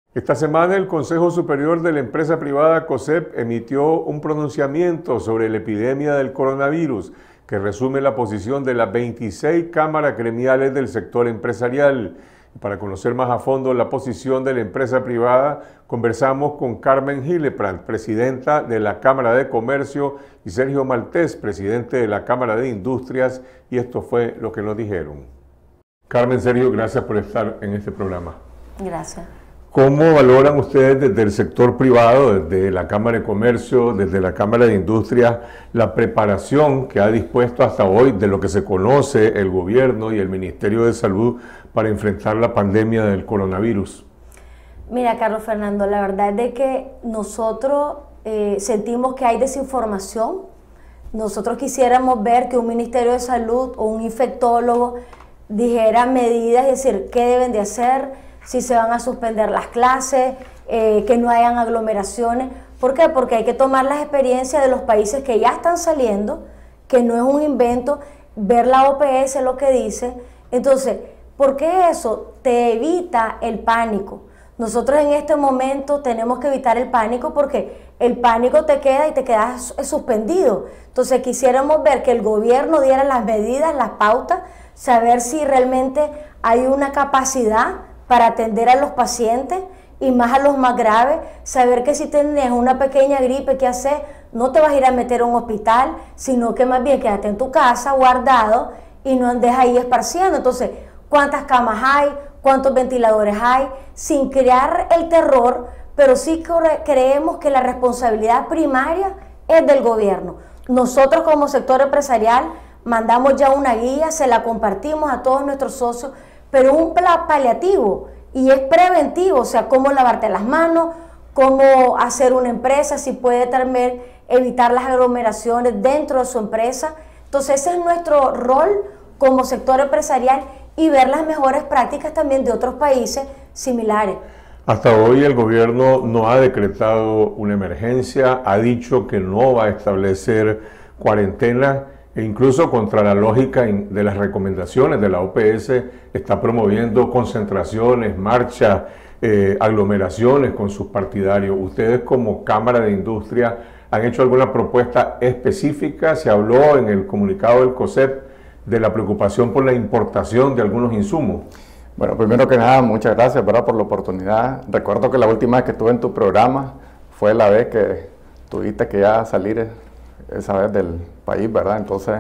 Esta semana el Consejo Superior de la Empresa Privada COSEP emitió un pronunciamiento sobre la epidemia del coronavirus que resume la posición de las 26 cámaras gremiales del sector empresarial. Y para conocer más a fondo la posición de la empresa privada, conversamos con Carmen Hillebrand, presidenta de la Cámara de Comercio, y Sergio Maltés, presidente de la Cámara de Industrias, y esto fue lo que nos dijeron. Carmen, Sergio, gracias por estar en este programa. Gracias. ¿Cómo valoran ustedes desde el sector privado, desde la Cámara de Comercio, desde la Cámara de Industria, la preparación que ha dispuesto hasta hoy de lo que se conoce el gobierno y el Ministerio de Salud para enfrentar la pandemia del coronavirus? Mira, Carlos Fernando, la verdad es de que nosotros sentimos que hay desinformación. Nosotros quisiéramos ver que un Ministerio de Salud o un infectólogo dijera medidas, es decir, qué deben de hacer, si se van a suspender las clases, que no hayan aglomeraciones. ¿Por qué? Porque hay que tomar las experiencias de los países que ya están saliendo, que no es un invento, ver la OPS lo que dice. Entonces, ¿por qué eso? Te evita el pánico. Nosotros en este momento tenemos que evitar el pánico porque el pánico te queda y te quedas suspendido. Entonces quisiéramos ver que el gobierno diera las medidas, las pautas, saber si realmente hay una capacidad para atender a los pacientes y más a los más graves, saber que si tienes una pequeña gripe, ¿qué hacer? No te vas a ir a meter a un hospital, sino que más bien quédate en tu casa guardado y no andes ahí esparciendo. Entonces, ¿cuántas camas hay? ¿Cuántos ventiladores hay? Sin crear el terror, pero sí creemos que la responsabilidad primaria es del gobierno. Nosotros como sector empresarial mandamos ya una guía, se la compartimos a todos nuestros socios, pero un plan paliativo y es preventivo, o sea, cómo lavarte las manos, cómo hacer una empresa, si puede también evitar las aglomeraciones dentro de su empresa. Entonces ese es nuestro rol como sector empresarial y ver las mejores prácticas también de otros países similares. Hasta hoy el gobierno no ha decretado una emergencia, ha dicho que no va a establecer cuarentena, e incluso contra la lógica de las recomendaciones de la OPS está promoviendo concentraciones, marchas, aglomeraciones con sus partidarios. ¿Ustedes como Cámara de Industria han hecho alguna propuesta específica? Se habló en el comunicado del COSEP de la preocupación por la importación de algunos insumos. Bueno, primero que nada, muchas gracias, ¿verdad?, por la oportunidad. Recuerdo que la última vez que estuve en tu programa fue la vez que tuviste que ya salir esa vez del país, ¿verdad? Entonces,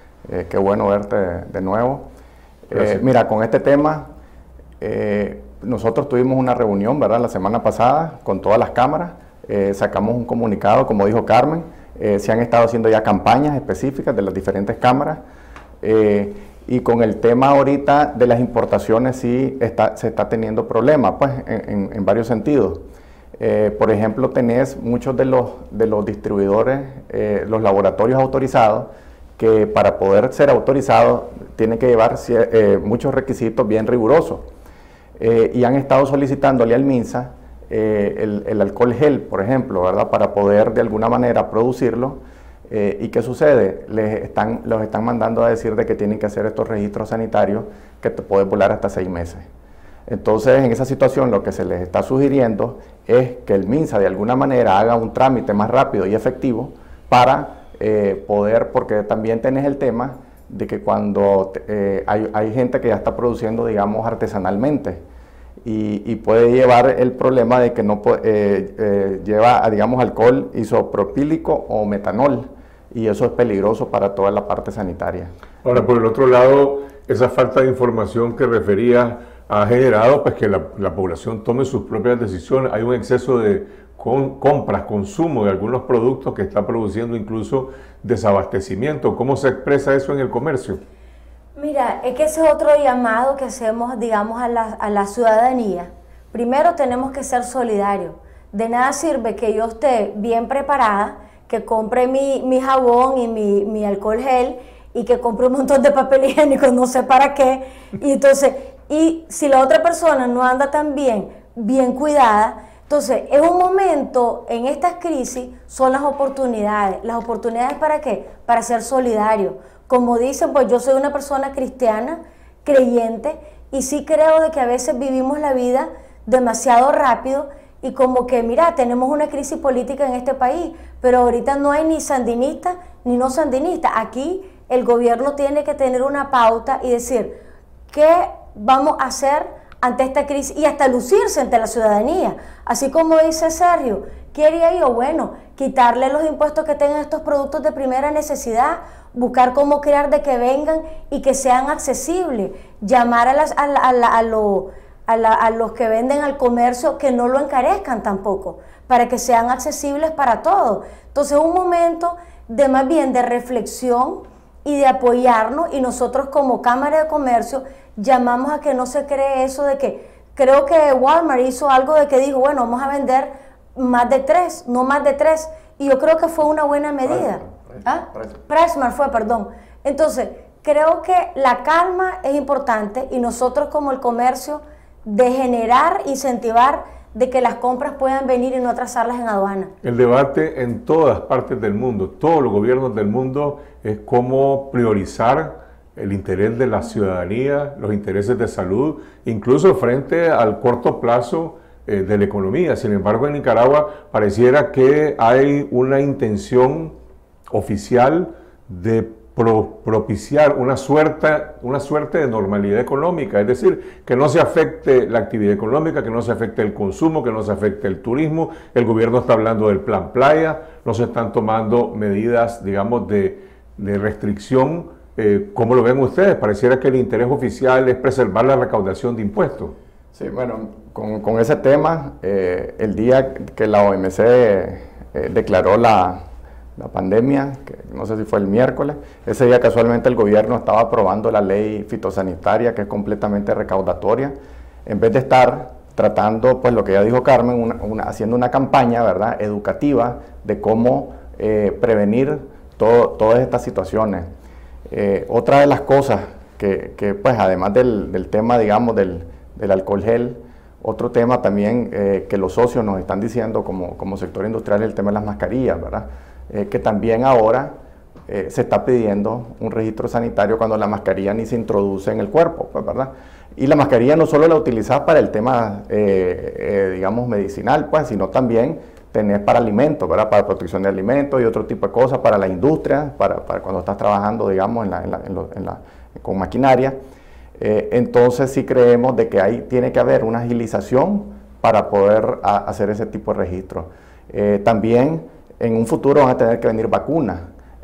qué bueno verte de nuevo. Mira, con este tema, nosotros tuvimos una reunión, ¿verdad?, la semana pasada con todas las cámaras, sacamos un comunicado, como dijo Carmen, se han estado haciendo ya campañas específicas de las diferentes cámaras, y con el tema ahorita de las importaciones sí se está teniendo problemas, pues, en varios sentidos. Por ejemplo, tenés muchos de los distribuidores, los laboratorios autorizados, que para poder ser autorizados tienen que llevar muchos requisitos bien rigurosos. Y han estado solicitándole al MINSA el alcohol gel, por ejemplo, ¿verdad?, para poder de alguna manera producirlo. ¿Y qué sucede? Los están mandando a decir de que tienen que hacer estos registros sanitarios que te pueden volar hasta 6 meses. Entonces, en esa situación, lo que se les está sugiriendo es que el MINSA de alguna manera haga un trámite más rápido y efectivo para poder, porque también tenés el tema de que cuando hay gente que ya está produciendo, digamos, artesanalmente y puede llevar el problema de que no lleva, digamos, alcohol isopropílico o metanol, y eso es peligroso para toda la parte sanitaria. Ahora, por el otro lado, esa falta de información que refería ha generado pues que la población tome sus propias decisiones. Hay un exceso de compras, consumo de algunos productos que está produciendo incluso desabastecimiento. ¿Cómo se expresa eso en el comercio? Mira, es que ese es otro llamado que hacemos, digamos, a la ciudadanía. Primero tenemos que ser solidarios. De nada sirve que yo esté bien preparada, que compre mi jabón y mi alcohol gel y que compre un montón de papel higiénico, no sé para qué, y entonces... Y si la otra persona no anda tan bien cuidada, entonces es un momento, en estas crisis son las oportunidades. ¿Las oportunidades para qué? Para ser solidarios. Como dicen, pues yo soy una persona cristiana, creyente, y sí creo de que a veces vivimos la vida demasiado rápido y como que, mira, tenemos una crisis política en este país, pero ahorita no hay ni sandinista ni no sandinista. Aquí el gobierno tiene que tener una pauta y decir, ¿qué vamos a hacer ante esta crisis? Y hasta lucirse ante la ciudadanía. Así como dice Sergio, ¿qué haría yo? Bueno, quitarle los impuestos que tengan estos productos de primera necesidad, buscar cómo crear de que vengan y que sean accesibles, llamar a los que venden al comercio que no lo encarezcan tampoco, para que sean accesibles para todos. Entonces, un momento de más bien de reflexión y de apoyarnos, y nosotros como Cámara de Comercio llamamos a que no se cree eso de que, creo que Walmart hizo algo de que dijo, bueno, vamos a vender más de 3, no más de 3, y yo creo que fue una buena medida. PriceSmart fue, perdón. Entonces, creo que la calma es importante y nosotros como el comercio de generar, incentivar de que las compras puedan venir y no atrasarlas en aduana. El debate en todas partes del mundo, todos los gobiernos del mundo, es cómo priorizar el interés de la ciudadanía, los intereses de salud, incluso frente al corto plazo de la economía. Sin embargo, en Nicaragua pareciera que hay una intención oficial de propiciar una suerte de normalidad económica, es decir, que no se afecte la actividad económica, que no se afecte el consumo, que no se afecte el turismo. El gobierno está hablando del plan playa, no se están tomando medidas, digamos, de restricción. ¿Cómo lo ven ustedes? Pareciera que el interés oficial es preservar la recaudación de impuestos. Sí, bueno, con ese tema, el día que la OMC declaró la pandemia, que no sé si fue el miércoles, ese día casualmente el gobierno estaba aprobando la ley fitosanitaria, que es completamente recaudatoria, en vez de estar tratando, pues lo que ya dijo Carmen, haciendo una campaña, ¿verdad?, educativa de cómo prevenir todas estas situaciones. Otra de las cosas que pues además del tema, digamos, del alcohol gel, otro tema también que los socios nos están diciendo como sector industrial es el tema de las mascarillas, ¿verdad? Que también ahora se está pidiendo un registro sanitario cuando la mascarilla ni se introduce en el cuerpo, pues, ¿verdad? Y la mascarilla no solo la utilizas para el tema, digamos, medicinal, pues, sino también tenés para alimentos, ¿verdad? Para protección de alimentos y otro tipo de cosas, para la industria, para cuando estás trabajando, digamos, con maquinaria. Entonces sí creemos de que tiene que haber una agilización para poder hacer ese tipo de registro. También en un futuro van a tener que venir vacunas.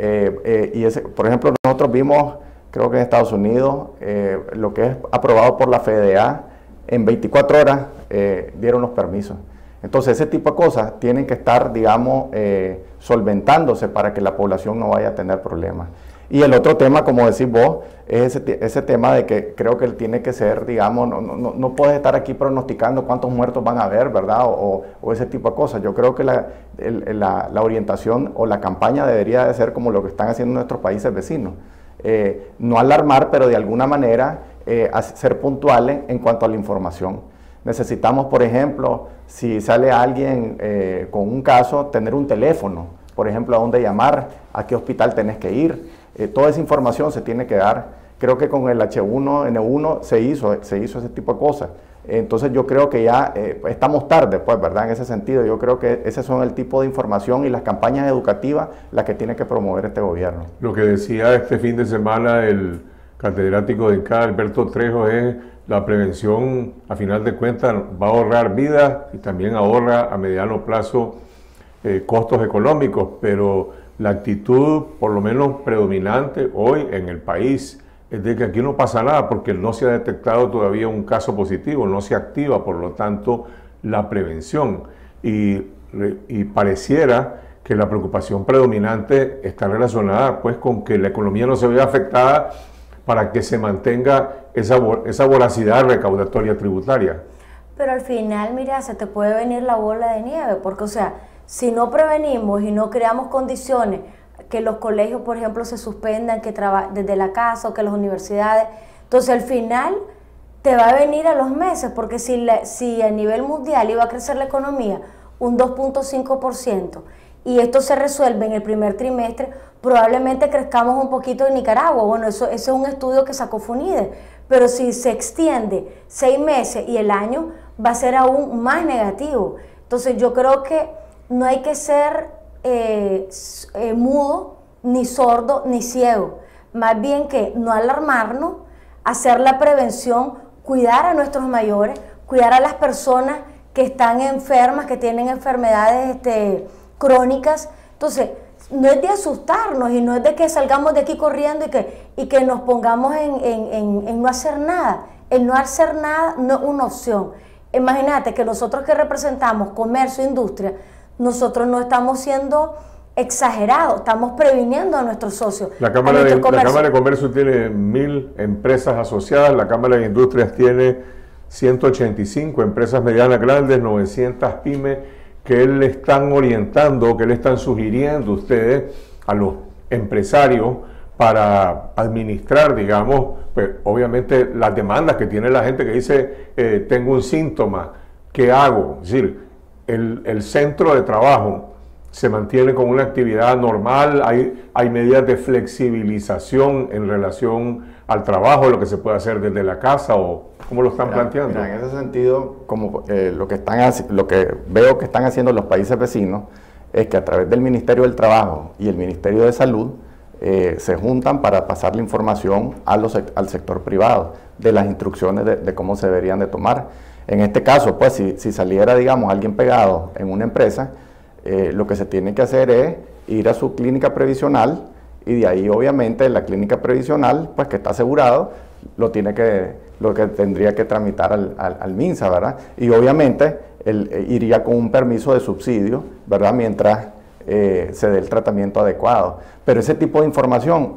Por ejemplo, nosotros vimos, creo que en Estados Unidos, lo que es aprobado por la FDA, en 24 horas dieron los permisos. Entonces ese tipo de cosas tienen que estar, digamos, solventándose para que la población no vaya a tener problemas. Y el otro tema, como decís vos, es ese tema de que creo que tiene que ser, digamos, no puedes estar aquí pronosticando cuántos muertos van a haber, ¿verdad? O ese tipo de cosas. Yo creo que la orientación o la campaña debería de ser como lo que están haciendo nuestros países vecinos. No alarmar, pero de alguna manera ser puntuales en cuanto a la información. Necesitamos, por ejemplo, si sale alguien con un caso, tener un teléfono, por ejemplo, a dónde llamar, a qué hospital tenés que ir. Toda esa información se tiene que dar. Creo que con el H1N1 se hizo ese tipo de cosas. Entonces yo creo que ya estamos tarde, pues, ¿verdad? En ese sentido, yo creo que ese son el tipo de información y las campañas educativas las que tiene que promover este gobierno. Lo que decía este fin de semana el catedrático de INCAE, Alberto Trejo, es la prevención, a final de cuentas, va a ahorrar vidas y también ahorra a mediano plazo costos económicos, pero la actitud, por lo menos predominante hoy en el país, es de que aquí no pasa nada porque no se ha detectado todavía un caso positivo, no se activa, por lo tanto, la prevención. Y pareciera que la preocupación predominante está relacionada pues con que la economía no se vea afectada para que se mantenga esa voracidad recaudatoria tributaria. Pero al final, mira, se te puede venir la bola de nieve, porque, o sea, si no prevenimos y no creamos condiciones, que los colegios, por ejemplo, se suspendan, que desde la casa o que las universidades, entonces al final te va a venir a los meses, porque si a nivel mundial iba a crecer la economía un 2.5% y esto se resuelve en el primer trimestre, probablemente crezcamos un poquito en Nicaragua. Bueno, eso es un estudio que sacó FUNIDE, pero si se extiende 6 meses y el año, va a ser aún más negativo. Entonces yo creo que no hay que ser mudo, ni sordo, ni ciego. Más bien que no alarmarnos, hacer la prevención, cuidar a nuestros mayores, cuidar a las personas que están enfermas, que tienen enfermedades crónicas. Entonces, no es de asustarnos y no es de que salgamos de aquí corriendo y que nos pongamos en no hacer nada. El no hacer nada no es una opción. Imagínate que nosotros que representamos comercio e industria, nosotros no estamos siendo exagerados, estamos previniendo a nuestros socios. La Cámara de Comercio tiene 1000 empresas asociadas, la Cámara de Industrias tiene 185 empresas medianas grandes, 900 pymes, que le están orientando, que le están sugiriendo ustedes a los empresarios para administrar, digamos, pues obviamente las demandas que tiene la gente que dice, tengo un síntoma, ¿qué hago? Es decir, el centro de trabajo se mantiene con una actividad normal, hay medidas de flexibilización en relación al trabajo, lo que se puede hacer desde la casa, o ¿cómo lo están planteando? Mira, en ese sentido, como lo que veo que están haciendo los países vecinos es que a través del Ministerio del Trabajo y el Ministerio de Salud se juntan para pasar la información al sector privado de las instrucciones de cómo se deberían de tomar. En este caso, pues si saliera, digamos, alguien pegado en una empresa, lo que se tiene que hacer es ir a su clínica previsional y de ahí obviamente la clínica previsional, pues que está asegurado, lo que tendría que tramitar al MINSA, ¿verdad? Y obviamente él iría con un permiso de subsidio, ¿verdad? Mientras se dé el tratamiento adecuado. Pero ese tipo de información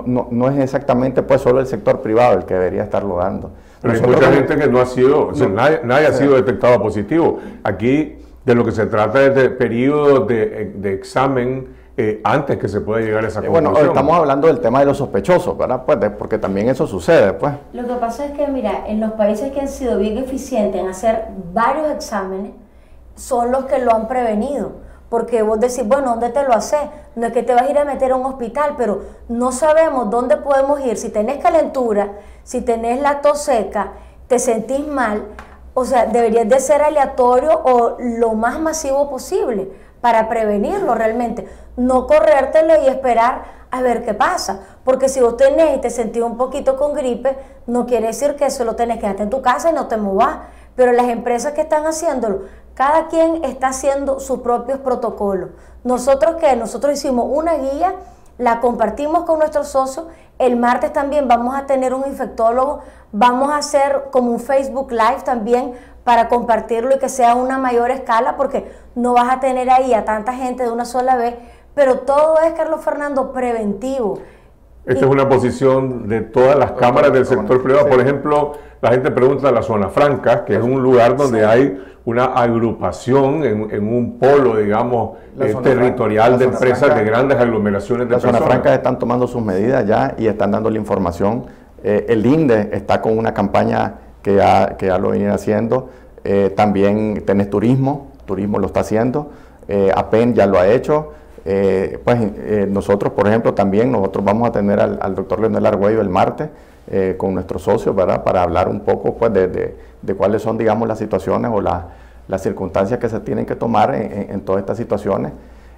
no es exactamente pues solo el sector privado el que debería estarlo dando. Pero hay mucha gente que no ha sido, o sea, nadie ha sido detectado positivo. Aquí de lo que se trata es de periodos de examen antes que se pueda llegar a esa conclusión. Bueno, estamos hablando del tema de los sospechosos, ¿verdad? Pues porque también eso sucede, pues. Lo que pasa es que, mira, en los países que han sido bien eficientes en hacer varios exámenes, son los que lo han prevenido. Porque vos decís, bueno, ¿dónde te lo haces? No es que te vas a ir a meter a un hospital, pero no sabemos dónde podemos ir. Si tenés calentura, si tenés la tos seca, te sentís mal, o sea, deberías de ser aleatorio o lo más masivo posible para prevenirlo realmente. No corrértelo y esperar a ver qué pasa. Porque si vos tenés y te sentís un poquito con gripe, no quiere decir que solo tenés que quedarte en tu casa y no te movas. Pero las empresas que están haciéndolo, cada quien está haciendo sus propios protocolos. Nosotros hicimos una guía, la compartimos con nuestros socios. El martes también vamos a tener un infectólogo, vamos a hacer como un Facebook Live también para compartirlo y que sea a una mayor escala, porque no vas a tener ahí a tanta gente de una sola vez, pero todo es, Carlos Fernando, preventivo. Esta es una posición de todas las cámaras del sector privado. Por ejemplo, la gente pregunta la zona franca, que es un lugar donde hay una agrupación en un polo, digamos, territorial de empresas de grandes aglomeraciones de personas. Las zonas francas están tomando sus medidas ya y están dando la información. El INDE está con una campaña que ya lo viene haciendo. También tenés turismo lo está haciendo. APEN ya lo ha hecho. Nosotros, por ejemplo, también nosotros vamos a tener al doctor Leonel Argüello el martes con nuestros socios, ¿verdad? Para hablar un poco pues, de cuáles son, digamos, las situaciones o las circunstancias que se tienen que tomar en todas estas situaciones.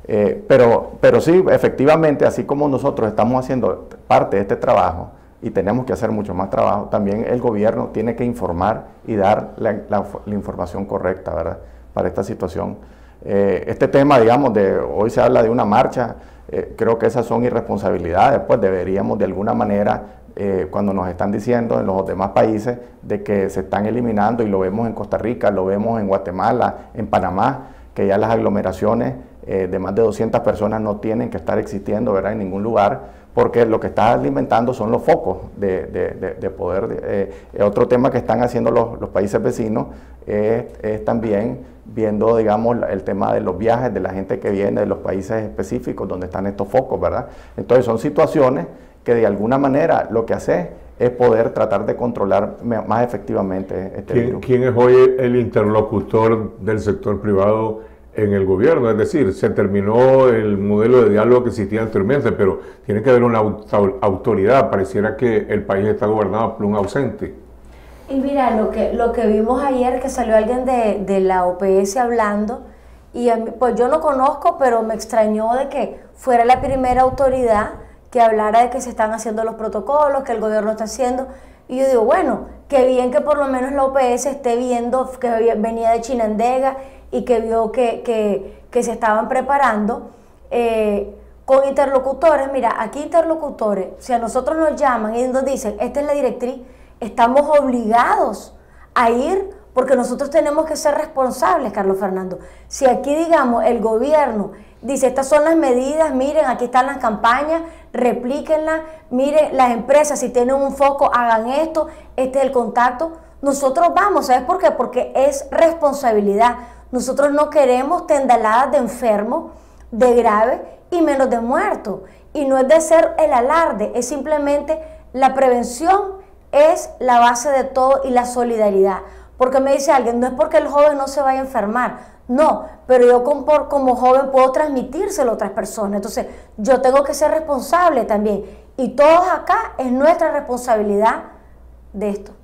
Pero sí, efectivamente, así como nosotros estamos haciendo parte de este trabajo y tenemos que hacer mucho más trabajo, también el gobierno tiene que informar y dar la información correcta, ¿verdad? Para esta situación. Este tema, digamos, hoy se habla de una marcha, creo que esas son irresponsabilidades, pues deberíamos de alguna manera, cuando nos están diciendo en los demás países de que se están eliminando, y lo vemos en Costa Rica, lo vemos en Guatemala, en Panamá, que ya las aglomeraciones de más de 200 personas no tienen que estar existiendo, ¿verdad? En ningún lugar, porque lo que está alimentando son los focos de poder. Otro tema que están haciendo los países vecinos es también viendo, digamos, el tema de los viajes de la gente que viene de los países específicos donde están estos focos, ¿verdad? Entonces son situaciones que de alguna manera lo que hace es poder tratar de controlar más efectivamente este virus. ¿Quién es hoy el interlocutor del sector privado en el gobierno? Es decir, se terminó el modelo de diálogo que existía anteriormente, pero tiene que haber una autoridad. Pareciera que el país está gobernado por un ausente. Y mira, lo que vimos ayer, que salió alguien de la OPS hablando, y a mí, pues yo no conozco, pero me extrañó de que fuera la primera autoridad que hablara de que se están haciendo los protocolos, que el gobierno está haciendo. Y yo digo, bueno, qué bien que por lo menos la OPS esté viendo que venía de Chinandega y que vio que se estaban preparando con interlocutores. Mira, aquí interlocutores, si a nosotros nos llaman y nos dicen, esta es la directriz, estamos obligados a ir porque nosotros tenemos que ser responsables, Carlos Fernando. Si aquí, digamos, el gobierno dice, estas son las medidas, miren, aquí están las campañas, replíquenlas, miren, las empresas, si tienen un foco, hagan esto, este es el contacto. Nosotros vamos, ¿sabes por qué? Porque es responsabilidad. Nosotros no queremos tendaladas de enfermos, de graves y menos de muertos. Y no es de ser el alarde, es simplemente la prevención, es la base de todo y la solidaridad. Porque me dice alguien, no es porque el joven no se vaya a enfermar, no, pero yo como joven puedo transmitírselo a otras personas, entonces yo tengo que ser responsable también. Y todos acá es nuestra responsabilidad de esto.